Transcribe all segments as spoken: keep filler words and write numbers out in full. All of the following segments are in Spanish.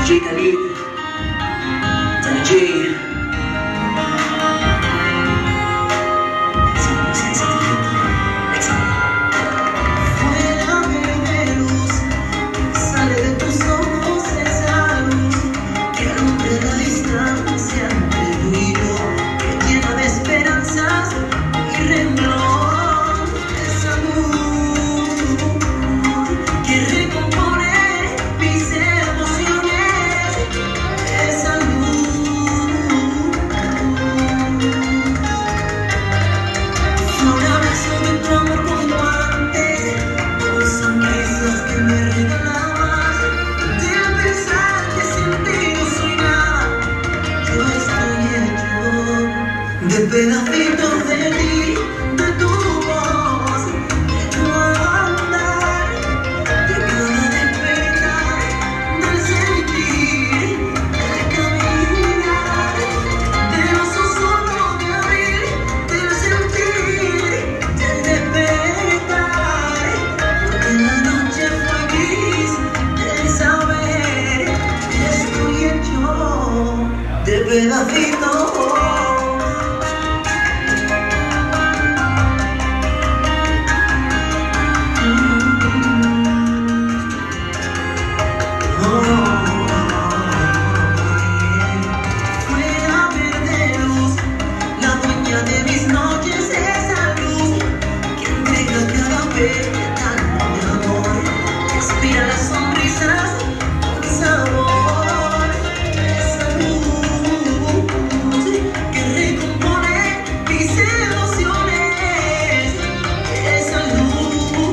J Khalid, Danny J. Fuera verde luz, sale de tus ojos esa luz que alumbra la distancia entre tú y yo, que llena de esperanzas y renglón. Esa luz que recompone mis emociones. Esa luz, un abrazo de tu amor como antes, con sonrisas que me regalabas. De pensar que sin ti no soy nada, yo estoy hecho de pedacitos de ti, de tu voz, de tu andar, de cada despertar, del sentir, del caminar, de los susurros de abril, del sentir, del despertar, porque la noche fue gris, del saber que estoy hecho de pedacitos. Fuera verde luz, la dueña de mis noches, esa luz que entrega cada pétalo de amor, que inspira las sonrisas con sabor. Esa luz que recompone mis emociones. Esa luz,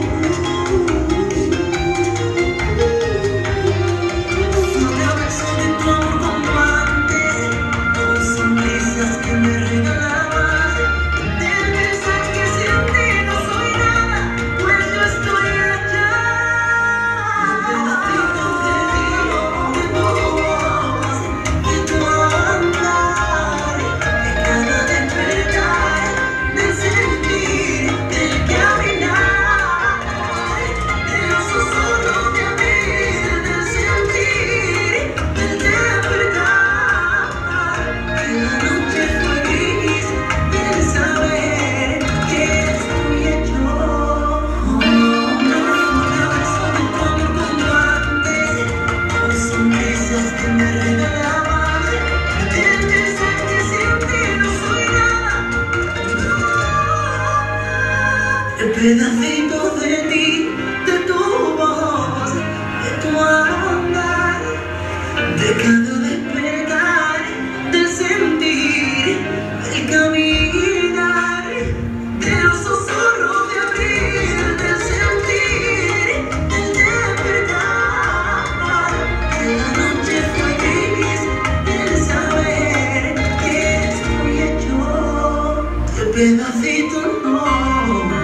un abrazo de tu amor como antes, con sonrisas que me regalabas. De pensar que sin ti no soy nada, pues yo estoy hecha de pedacitos de ti, de tu voz, de tu andar, de cada despertar, del sentir, del caminar, de los susurros de abril, del sentir, del despertar, que la noche fue gris, del saber que estoy hecho. Un abrazo de tu amor como antes, con sonrisas que me regalabas. De pensar que sin ti no soy nada, de pedacitos de ti, de tu voz, de tu andar, de cada despertar, del sentir, del caminar, de los susurros de abril, del sentir, del despertar, que la noche fue gris, del saber que estoy hecho de pedacitos, no.